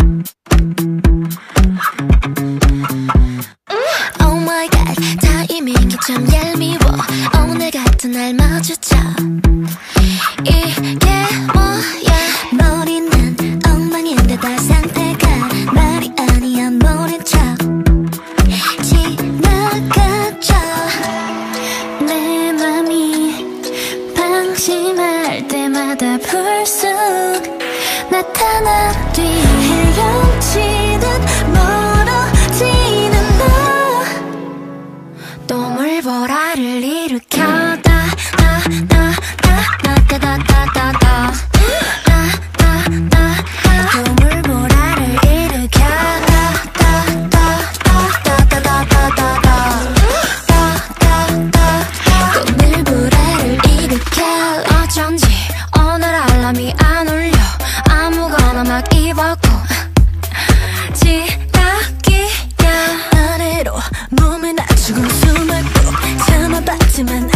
Oh my god, 타이밍이 참 얄미워. 오늘 같은 날 마주쳐. 이게 뭐야? 머리는 엉망인데 다 상태가 말이 아니야. 모른 척 지나가죠. 내 맘이 방심할 때마다 불쑥 나타나 뒤 헤엄치듯 멀어지는 너. 또 물보라를 일으켜 또 물보라를 일으켜 또 물보라를 일으켜. 어쩐지 오늘 알람이 안 울려. 아무거나 막 입었고 지각이야. 아래로 몸을 낮추고 숨을 꼭 참아봤지만